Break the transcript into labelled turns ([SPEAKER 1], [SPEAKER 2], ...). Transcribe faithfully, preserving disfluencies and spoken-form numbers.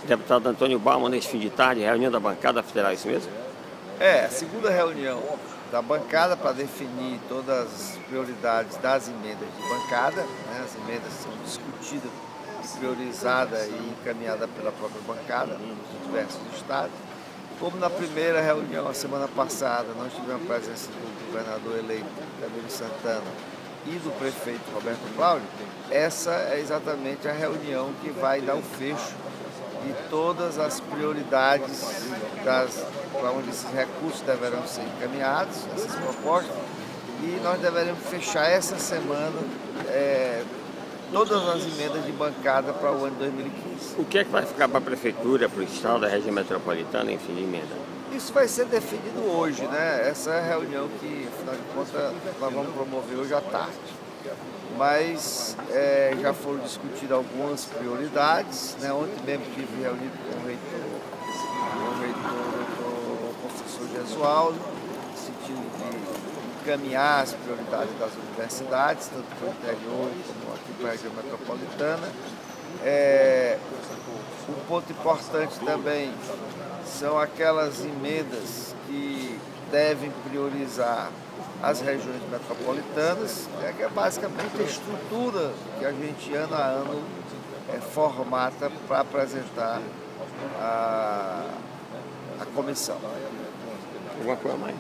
[SPEAKER 1] Deputado Antônio Bauman, nesse fim de tarde, reunião da bancada federal, é isso mesmo?
[SPEAKER 2] É, a segunda reunião da bancada para definir todas as prioridades das emendas de bancada, né? As emendas são discutidas e priorizadas e encaminhadas pela própria bancada nos diversos estados. Como na primeira reunião, a semana passada, nós tivemos a presença do governador eleito, Camilo Santana, e do prefeito Roberto Cláudio, essa é exatamente a reunião que vai dar o fecho de todas as prioridades para onde esses recursos deverão ser encaminhados, essas propostas, e nós deveremos fechar essa semana é, todas as emendas de bancada para o ano dois mil e quinze.
[SPEAKER 1] O que é que vai ficar para a prefeitura, para o estado, da região metropolitana, enfim, de emenda?
[SPEAKER 2] Isso vai ser definido hoje, né? Essa é a reunião que, afinal de contas, nós vamos promover hoje à tarde. Mas é, já foram discutidas algumas prioridades, né? Ontem mesmo estive reunido com o reitor, com o reitor, o professor Gesualdo, no sentido de encaminhar as prioridades das universidades, tanto para o interior como aqui para a região metropolitana. É, um ponto importante também são aquelas emendas que devem priorizar as regiões metropolitanas, né, que é basicamente a estrutura que a gente ano a ano é, formata para apresentar a, a comissão.
[SPEAKER 1] Alguma coisa mais?